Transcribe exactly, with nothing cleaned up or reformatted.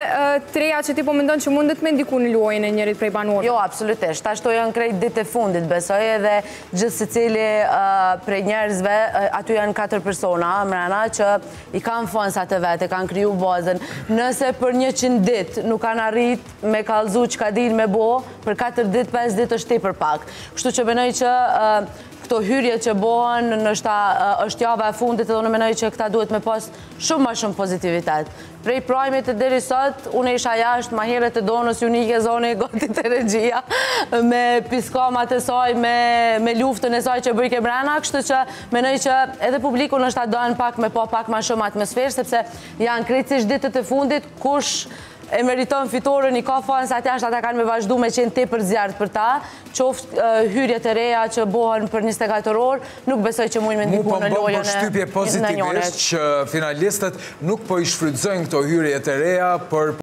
treja që ti po mendon që mundet me ndiku në luajën e njërit prej banorëve? Jo, absolutisht. Ashtu janë krejt ditë e fundit, besoj, edhe gjithë secili prej njerëzve, aty janë katër persona mrena që i kanë fonsat e vetë, kanë kriju bazën. Nëse për njëqind ditë nuk kanë arrit me kallëzu që ka din me bo, për katër ditë, pesë ditë është tepër pak. Kështu që menoj që këto hyrje që bohen, nështë është java e fundit edhe unë menoj që këta duhet me pas shumë ma shumë pozitivitet. Prej prajmit të deri sot, unë isha jashtë ma heret të donës unike zone i gotit të regjia, me piskamat e saj, me luftën e saj që bëjke brena, kështu që menoj që edhe publiku nështë ta dojnë pak me po pak ma shumë atmosferë, sepse janë krejtësisht ditët e fundit, kush e meriton fitoren, i ka fanës atë jashtë, ata kanë me vazhdu me qenë te për zjarët për ta, qoftë hyrjet e reja që bohen për njëzet e katër orë, nuk besoj që mujnë me ndiku në lojën e Mu po më shtypje pozitivisht që finalistët nuk po i shfrytëzojnë këto hyrjet e reja për